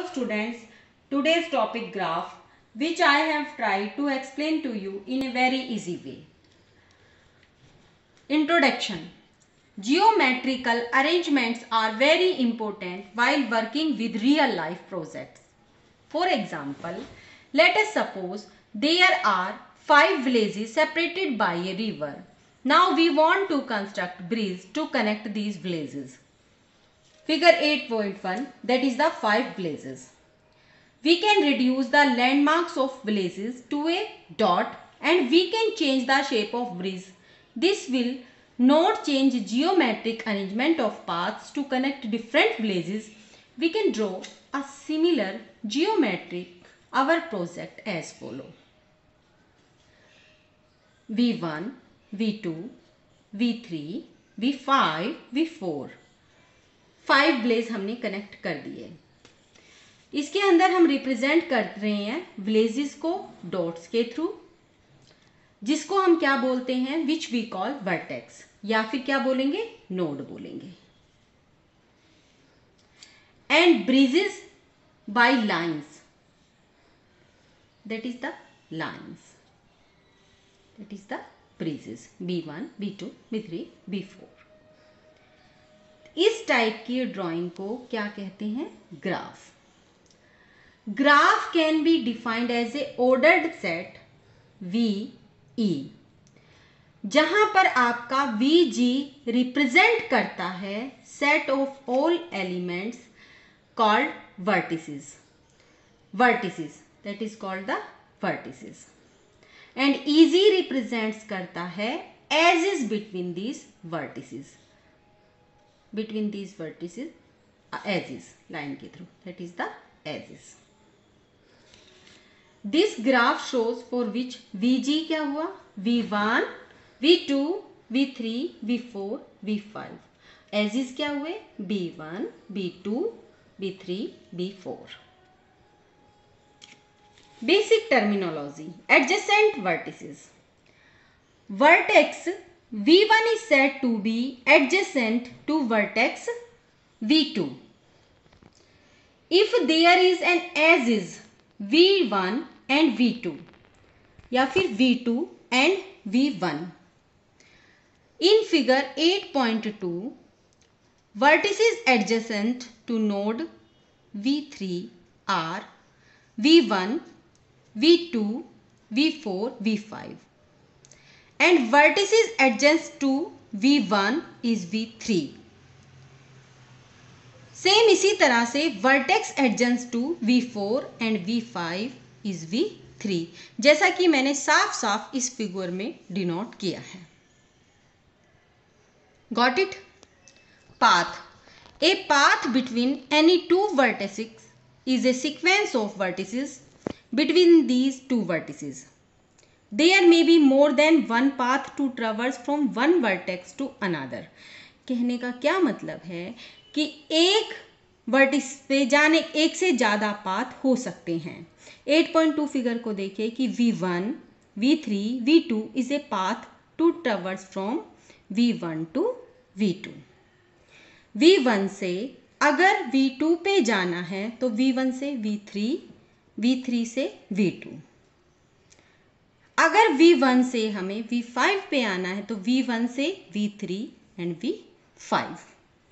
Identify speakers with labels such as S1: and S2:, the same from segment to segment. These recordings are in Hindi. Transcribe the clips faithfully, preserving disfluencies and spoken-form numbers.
S1: students, today's topic graph, which I have tried to explain to you in a very easy way. Introduction. Geometrical arrangements are very important while working with real life projects. For example, let us suppose there are five villages separated by a river. Now we want to construct bridge to connect these villages. Figure eight point one, that is the five villages. We can reduce the landmarks of villages to a dot and we can change the shape of bridge. This will not change geometric arrangement of paths to connect different villages. We can draw a similar geometric our project as follow. V one, V two, V three, V five, V four. Five village हमने कनेक्ट कर दिए. इसके अंदर हम रिप्रेजेंट कर रहे हैं विलेजेस को डॉट्स के थ्रू, जिसको हम क्या बोलते हैं, विच वी कॉल वर्टेक्स, या फिर क्या बोलेंगे, नोड बोलेंगे. And bridges by lines, that is the lines, that is the bridges B one, B two, B three, B four. इस टाइप की ड्राइंग को क्या कहते हैं, graph. Graph can be defined as a ordered set V E, जहां पर आपका वी जी रिप्रेजेंट करता है set of all elements called vertices. Vertices that is called the vertices. And E G represents करता है edges between these vertices, between these vertices, uh, edges line के through, that is the edges. This graph shows for which V G क्या हुआ, V one, V two, V three, V four, V five. Edges क्या हुए, B one, B two, B three, B four. Basic terminology. Adjacent vertices. Vertex V one is said to be adjacent to vertex V two. If there is an edges V one and V two, या फिर V two and V one. In figure eight point two, vertices adjacent to node V three are V one, V two, V four, V five. And vertices adjacent to V one is V three. Same इसी तरह से vertex adjacent to V four and V five is V three, जैसा कि मैंने साफ साफ इस फिगर में डिनोट किया है. Got it. Path. A path between any two vertices is a sequence of vertices between these two vertices. There may be more than one path to traverse from one vertex to another. कहने का क्या मतलब है कि एक वर्टिस पे जाने एक से ज़्यादा पाथ हो सकते हैं. eight point two फिगर को देखिए कि V one, V three, V two is a path to traverse from V one to V two. V one से अगर V two पे जाना है तो V one से V three, V three से V two. अगर V one से हमें V five पे आना है तो V one से V three and V five.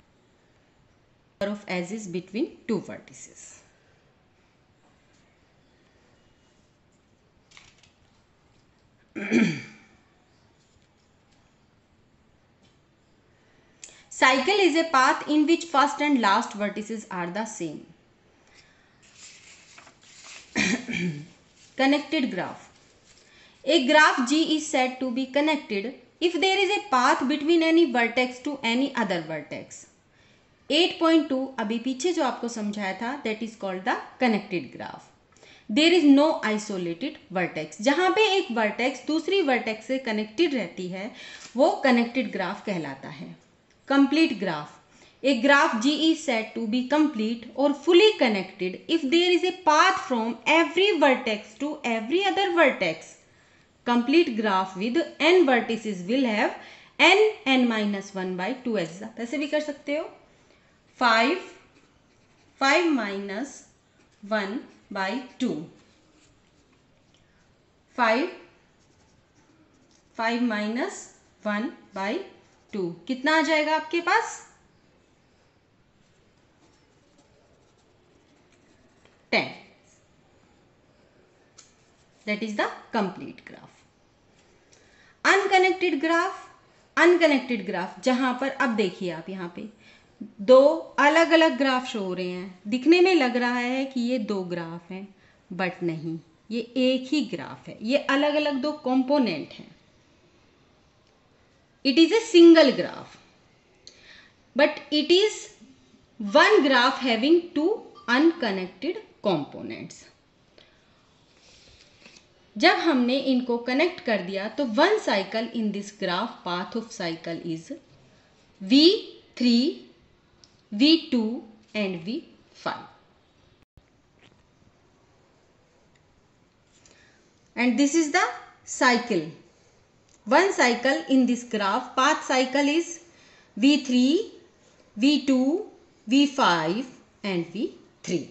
S1: Of edges between two vertices. Cycle is a path in which first and last vertices are the same. Connected graph. A graph G is said to be connected if there is a path between any vertex to any other vertex. eight point two अभी पीछे जो आपको समझाया था, that is called the connected graph. There is no isolated vertex. जहाँ पे एक vertex दूसरी vertex से connected रहती है वो connected graph कहलाता है. Complete graph. A graph G is said to be complete or fully connected if there is a path from every vertex to every other vertex. Complete graph with n vertices will have n n minus one by two edges. आप ऐसे भी कर सकते हो, five, five minus one by two, five, five minus one by two, कितना आ जाएगा आपके पास? Ten. That is the complete graph. Unconnected graph, unconnected graph जहां पर अब देखिए आप यहाँ पे दो अलग अलग ग्राफ शो हो रहे हैं. दिखने में लग रहा है कि ये दो ग्राफ हैं, बट नहीं, ये एक ही ग्राफ है. ये अलग अलग दो कंपोनेंट हैं. It is a single graph, but it is one graph having two unconnected components. जब हमने इनको कनेक्ट कर दिया तो one cycle in this graph path of cycle is V three, V two and V five. And this is the cycle. One cycle in this graph, path cycle is V three, V two, V five and V three.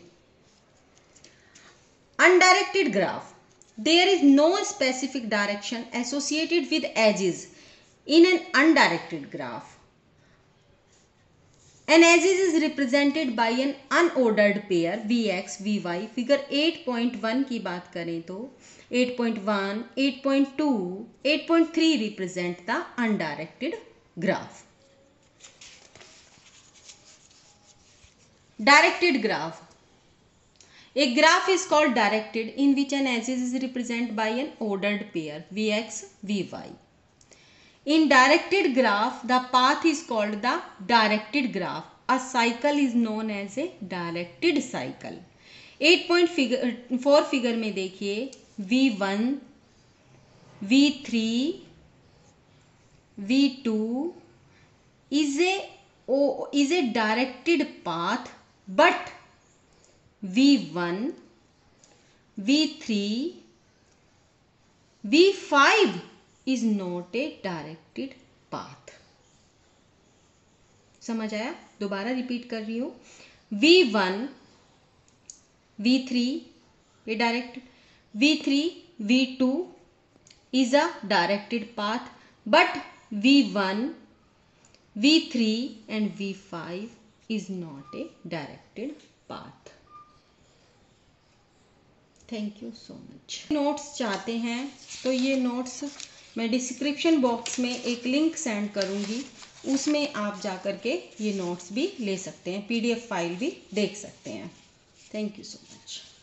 S1: Undirected graph. There is no specific direction associated with edges in an undirected graph. An edges is represented by an unordered pair Vx, Vy. Figure eight point one की बात करें तो eight point one, eight point two, eight point three represent the undirected graph. Directed graph. A graph is called directed in which an axis is represented by an ordered pair Vx, Vy. In directed graph, the path is called the directed graph. A cycle is known as a directed cycle. Eight point four figure में देखिए V one, V three, V two is a oh, is a directed path, but V one, V three, V five is not a directed path. समझ आया? दोबारा रिपीट कर रही हूँ. V one, V three ये directed, V three, V two is a directed path, but V one, V three and V five is not a directed path. Thank you so much. Notes चाहते हैं तो ये नोट्स मैं डिस्क्रिप्शन बॉक्स में एक लिंक सेंड करूँगी, उसमें आप जा कर के ये नोट्स भी ले सकते हैं, पीडीएफ फाइल भी देख सकते हैं. Thank you so much.